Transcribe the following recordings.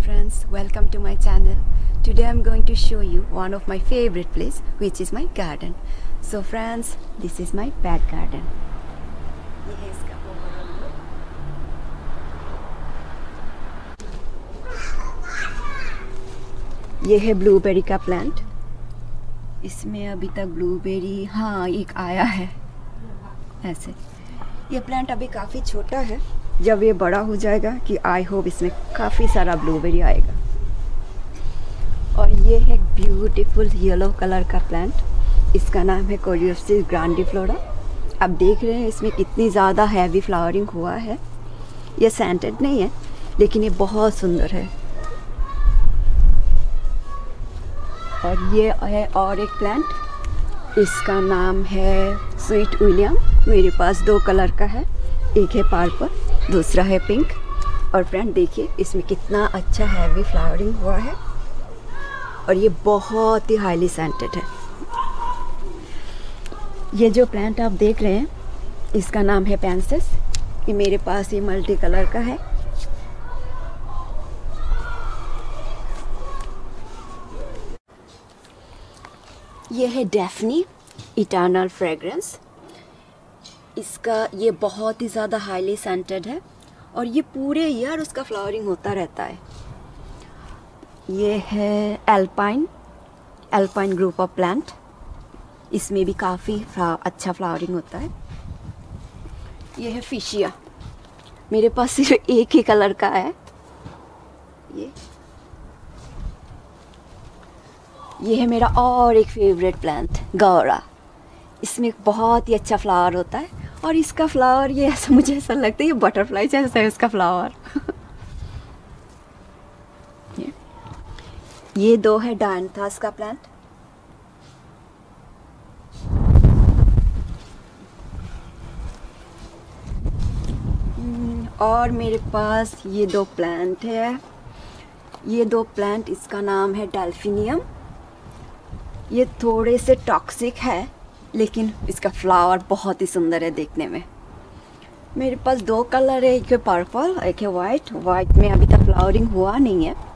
friends, welcome to my channel. Today I'm going to show you one of my favorite place, which is my garden. So friends, this is my back garden. ये है इसका overall look. ये है blueberry का plant. इसमें अभी तक blueberry एक आया है ऐसे. ये प्लांट अभी काफ़ी छोटा है. जब ये बड़ा हो जाएगा कि आई होप इसमें काफ़ी सारा ब्लूबेरी आएगा. और ये है ब्यूटीफुल येलो कलर का प्लांट. इसका नाम है कोरियोप्सिस ग्रांडिफ्लोरा. आप देख रहे हैं इसमें कितनी ज़्यादा हैवी फ्लावरिंग हुआ है. ये सेंटेड नहीं है लेकिन ये बहुत सुंदर है. और ये है और एक प्लांट. इसका नाम है स्वीट विलियम. मेरे पास दो कलर का है. एक है पर्पल, दूसरा है पिंक. और फ्रेंड देखिए इसमें कितना अच्छा हैवी फ्लावरिंग हुआ है. और ये बहुत ही हाईली सेंटेड है. ये जो प्लांट आप देख रहे हैं इसका नाम है पेंसिस. ये मेरे पास ये मल्टी कलर का है. ये है डैफ्नी इटर्नल फ्रेग्रेंस. इसका ये बहुत ही ज़्यादा हाईली सेंटेड है और ये पूरे ईयर उसका फ्लावरिंग होता रहता है. ये है एल्पाइन ग्रुप ऑफ प्लांट. इसमें भी काफ़ी अच्छा फ्लावरिंग होता है. ये है फिशिया. मेरे पास सिर्फ एक ही कलर का है. ये है मेरा और एक फेवरेट प्लांट गौरा. इसमें बहुत ही अच्छा फ्लावर होता है. और इसका फ्लावर ये ऐसा मुझे ऐसा लगता है ये बटरफ्लाई जैसा है इसका फ्लावर. ये दो है डायंथस का प्लांट. और मेरे पास ये दो प्लांट है. ये दो प्लांट इसका नाम है डेल्फिनियम. ये थोड़े से टॉक्सिक है लेकिन इसका फ्लावर बहुत ही सुंदर है देखने में. मेरे पास दो कलर है. एक है पर्पल, एक है वाइट. वाइट में अभी तक फ्लावरिंग हुआ नहीं है.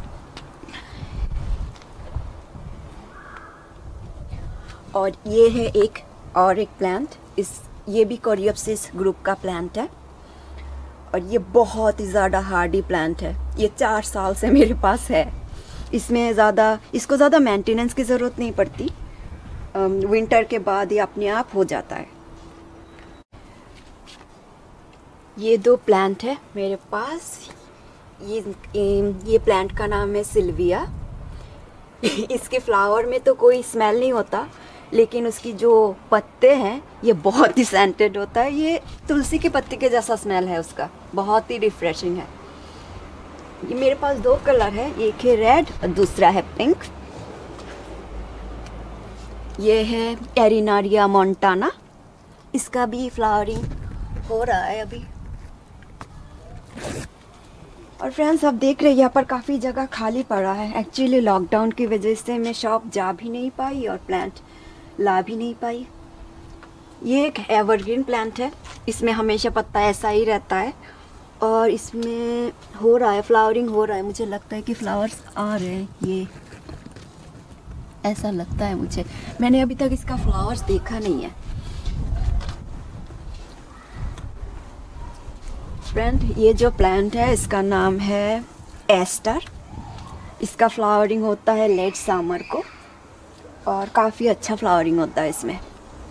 और ये है एक प्लांट. ये भी कोरियोप्सिस ग्रुप का प्लांट है. और ये बहुत ही ज़्यादा हार्डी प्लांट है. ये 4 साल से मेरे पास है. इसको ज़्यादा मेंटेनेंस की ज़रूरत नहीं पड़ती. विंटर के बाद ये अपने आप हो जाता है. ये दो प्लांट है मेरे पास. ये प्लांट का नाम है सिल्विया. इसके फ्लावर में तो कोई स्मेल नहीं होता लेकिन उसकी जो पत्ते हैं ये बहुत ही सेंटेड होता है. ये तुलसी के पत्ते के जैसा स्मेल है उसका. बहुत ही रिफ्रेशिंग है. ये मेरे पास दो कलर है. एक है रेड और दूसरा है पिंक. ये है एरिनारिया मोंटाना. इसका भी फ्लावरिंग हो रहा है अभी. और फ्रेंड्स आप देख रहे हैं यहाँ पर काफ़ी जगह खाली पड़ा है. एक्चुअली लॉकडाउन की वजह से मैं शॉप जा भी नहीं पाई और प्लांट ला भी नहीं पाई. ये एक एवरग्रीन प्लांट है. इसमें हमेशा पत्ता ऐसा ही रहता है. और इसमें हो रहा है फ्लावरिंग हो रहा है. मुझे लगता है कि फ्लावर्स आ रहे हैं. ये ऐसा लगता है मुझे. मैंने अभी तक इसका फ्लावर्स देखा नहीं है. फ्रेंड ये जो प्लांट है इसका नाम है एस्टर. इसका फ्लावरिंग होता है लेट समर को और काफ़ी अच्छा फ्लावरिंग होता है इसमें.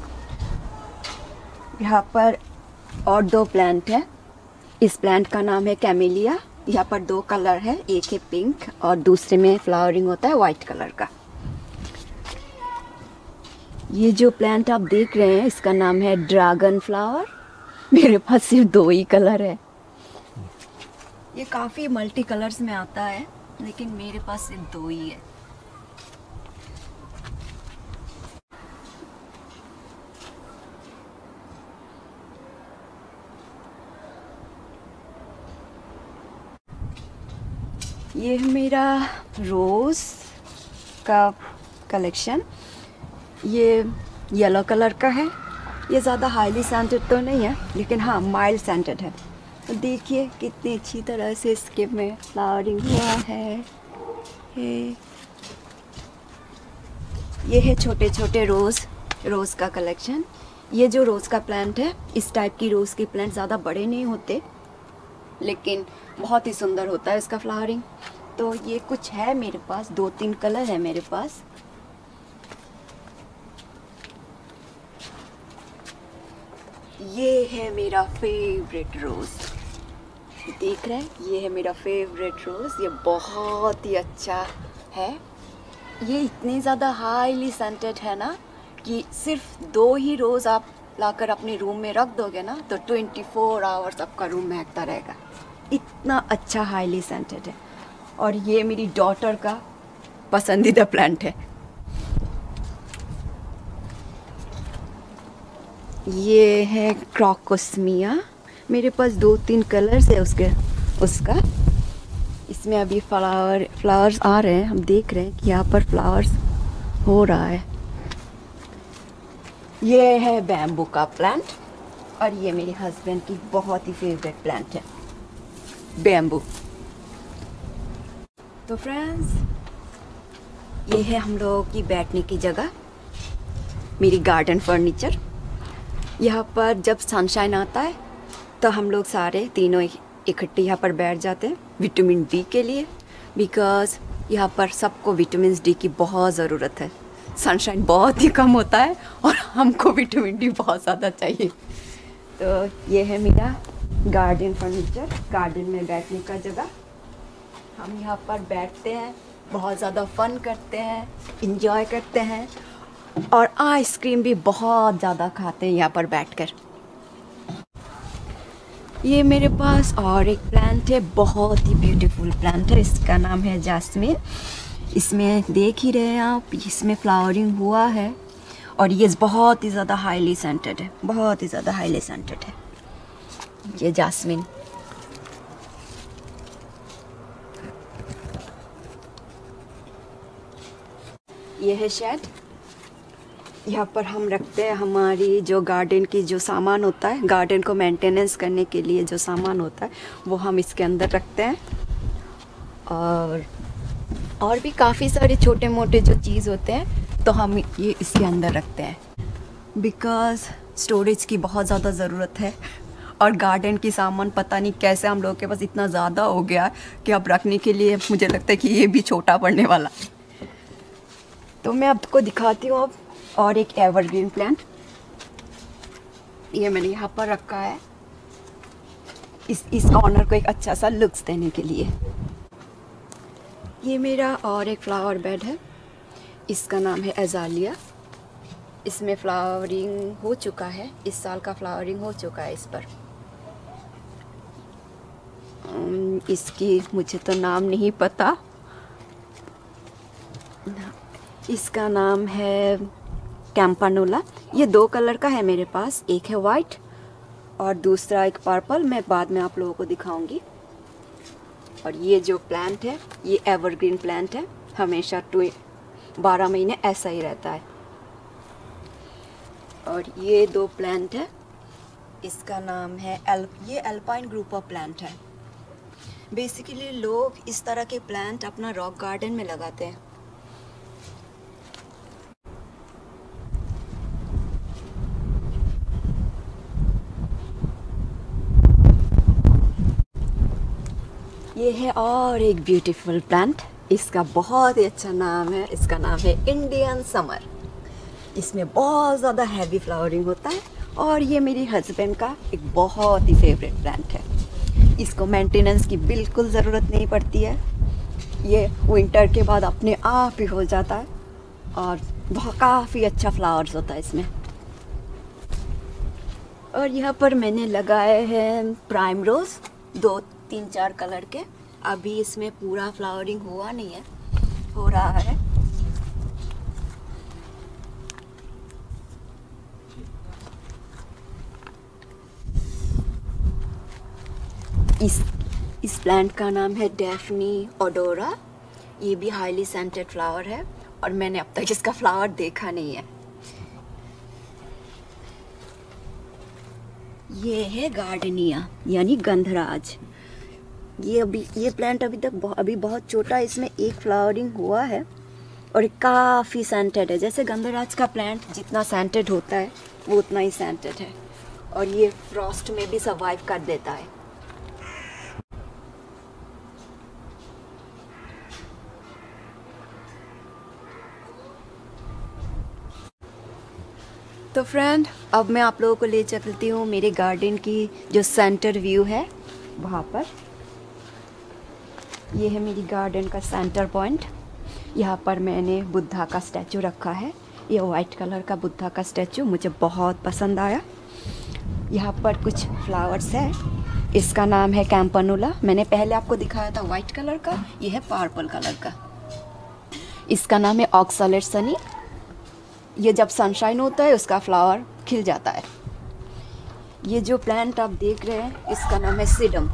यहाँ पर और दो प्लांट है. इस प्लांट का नाम है कैमेलिया. यहाँ पर दो कलर है. एक है पिंक और दूसरे में फ्लावरिंग होता है वाइट कलर का. ये जो प्लांट आप देख रहे हैं इसका नाम है ड्रैगन फ्लावर. मेरे पास सिर्फ दो ही कलर है. ये काफ़ी मल्टी कलर्स में आता है लेकिन मेरे पास सिर्फ दो ही है. ये है मेरा रोज़ का कलेक्शन. ये येलो कलर का है. ये ज़्यादा हाईली सेंटेड तो नहीं है लेकिन हाँ माइल्ड सेंटेड है. देखिए कितनी अच्छी तरह से इसके में फ्लावरिंग हुआ है। ये है छोटे छोटे रोज़ का कलेक्शन। ये जो रोज़ का प्लांट है, इस टाइप की रोज़ के प्लांट ज़्यादा बड़े नहीं होते, लेकिन बहुत ही सुंदर होता है इसका फ्लावरिंग। तो ये कुछ है मेरे पास, 2-3 कलर है मेरे पास। ये है मेरा फेवरेट रोज़, देख रहे हैं, ये है मेरा फेवरेट रोज़। ये बहुत ही अच्छा है। ये इतनी ज़्यादा हाईली सेंटेड है ना कि सिर्फ 2 ही रोज़ आप लाकर अपने रूम में रख दोगे ना तो 24 आवर्स आपका रूम महकता रहेगा। इतना अच्छा हाईली सेंटेड है। और ये मेरी डॉटर का पसंदीदा प्लांट है। ये है क्रोकोस्मिया। मेरे पास 2-3 कलर्स है उसका। इसमें अभी फ्लावर्स आ रहे हैं। हम देख रहे हैं कि यहाँ पर फ्लावर्स हो रहा है। ये है बैम्बू का प्लांट और ये मेरे हस्बैंड की बहुत ही फेवरेट प्लांट है, बैम्बू। तो फ्रेंड्स, ये है हम लोगों की बैठने की जगह, मेरी गार्डन फर्नीचर। यहाँ पर जब सनशाइन आता है तो हम लोग सारे तीनों इकट्ठे यहाँ पर बैठ जाते हैं विटामिन डी के लिए, बिकॉज़ यहाँ पर सबको विटामिन डी की बहुत ज़रूरत है। सनशाइन बहुत ही कम होता है और हमको विटामिन डी बहुत ज़्यादा चाहिए। तो ये है मेरा गार्डन फर्नीचर, गार्डन में बैठने का जगह। हम यहाँ पर बैठते हैं, बहुत ज़्यादा फन करते हैं, इंजॉय करते हैं और आइसक्रीम भी बहुत ज़्यादा खाते हैं यहाँ पर बैठकर। ये मेरे पास और एक प्लांट है, बहुत ही ब्यूटीफुल प्लांट है। इसका नाम है जास्मिन। इसमें देख ही रहे हैं आप, इसमें फ्लावरिंग हुआ है और ये बहुत ही ज़्यादा हाईली सेंटेड है, बहुत ही ज़्यादा हाईली सेंटेड है ये जास्मिन। ये है शेड। यहाँ पर हम रखते हैं हमारी जो गार्डन की जो सामान होता है, गार्डन को मेंटेनेंस करने के लिए जो सामान होता है वो हम इसके अंदर रखते हैं। और भी काफ़ी सारे छोटे मोटे जो चीज़ होते हैं तो हम ये इसके अंदर रखते हैं, बिकॉज़ स्टोरेज की बहुत ज़्यादा ज़रूरत है। और गार्डन की सामान पता नहीं कैसे हम लोगों के पास इतना ज़्यादा हो गया कि अब रखने के लिए मुझे लगता है कि ये भी छोटा पड़ने वाला। तो मैं आपको दिखाती हूँ अब और एक एवरग्रीन प्लांट। ये मैंने यहाँ पर रखा है इस कॉर्नर को एक अच्छा सा लुक्स देने के लिए। ये मेरा और एक फ्लावर बेड है, इसका नाम है एजालिया। इसमें फ्लावरिंग हो चुका है, इस साल का फ्लावरिंग हो चुका है इस पर। इसकी मुझे तो नाम नहीं पता, इसका नाम है कैम्पानोला। ये 2 कलर का है मेरे पास, एक है वाइट और दूसरा एक पर्पल, मैं बाद में आप लोगों को दिखाऊंगी। और ये जो प्लांट है ये एवरग्रीन प्लांट है, हमेशा 12 महीने ऐसा ही रहता है। और ये 2 प्लांट है, इसका नाम है ये अल्पाइन ग्रुप ऑफ प्लांट है। बेसिकली लोग इस तरह के प्लांट अपना रॉक गार्डन में लगाते हैं। ये है और एक ब्यूटीफुल प्लांट, इसका बहुत ही अच्छा नाम है, इसका नाम है इंडियन समर। इसमें बहुत ज़्यादा हैवी फ्लावरिंग होता है और ये मेरी हस्बैंड का एक बहुत ही फेवरेट प्लांट है। इसको मेंटेनेंस की बिल्कुल ज़रूरत नहीं पड़ती है, ये विंटर के बाद अपने आप ही हो जाता है और काफ़ी अच्छा फ्लावर्स होता है इसमें। और यहाँ पर मैंने लगाए हैं प्राइम रोज़, 2-3-4 कलर के। अभी इसमें पूरा फ्लावरिंग हुआ नहीं है, हो रहा है। इस प्लांट का नाम है डेफनी ओडोरा। ये भी हाईली सेंटेड फ्लावर है और मैंने अब तक इसका फ्लावर देखा नहीं है। ये है गार्डनिया यानी गंधराज। ये प्लांट अभी तक अभी बहुत छोटा है, इसमें एक फ्लावरिंग हुआ है और काफ़ी सेंटेड है। जैसे गंधराज का प्लांट जितना सेंटेड होता है वो उतना ही सेंटेड है, और ये फ्रॉस्ट में भी सर्वाइव कर देता है। तो फ्रेंड, अब मैं आप लोगों को ले चलती हूँ मेरे गार्डन की जो सेंटर व्यू है वहाँ पर। ये है मेरी गार्डन का सेंटर पॉइंट। यहाँ पर मैंने बुद्धा का स्टैचू रखा है। ये वाइट कलर का बुद्धा का स्टैचू मुझे बहुत पसंद आया। यहाँ पर कुछ फ्लावर्स है, इसका नाम है कैंपनुला। मैंने पहले आपको दिखाया था वाइट कलर का, ये है पर्पल कलर का। इसका नाम है ऑक्सलेट सनी। ये जब सनशाइन होता है उसका फ्लावर खिल जाता है। ये जो प्लांट आप देख रहे हैं इसका नाम है सिडम,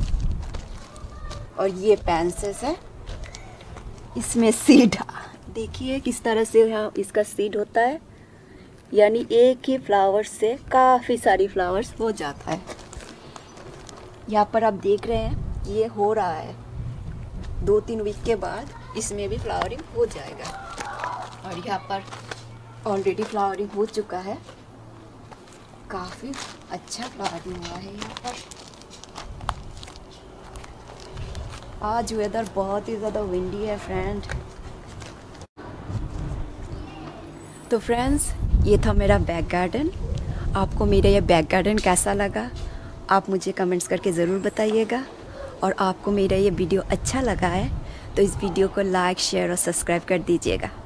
और ये पेंसिस है। इसमें सीड देखिए किस तरह से यहाँ इसका सीड होता है, यानी एक ही फ्लावर से काफ़ी सारी फ्लावर्स हो जाता है। यहाँ पर आप देख रहे हैं ये हो रहा है, 2-3 वीक के बाद इसमें भी फ्लावरिंग हो जाएगा। और यहाँ पर ऑलरेडी फ्लावरिंग हो चुका है, काफ़ी अच्छा फ्लावरिंग हुआ है यहाँ पर। आज वेदर बहुत ही ज़्यादा विंडी है फ्रेंड। तो फ्रेंड्स, ये था मेरा बैक गार्डन। आपको मेरा ये बैक गार्डन कैसा लगा आप मुझे कमेंट्स करके ज़रूर बताइएगा। और आपको मेरा ये वीडियो अच्छा लगा है तो इस वीडियो को लाइक, शेयर और सब्सक्राइब कर दीजिएगा।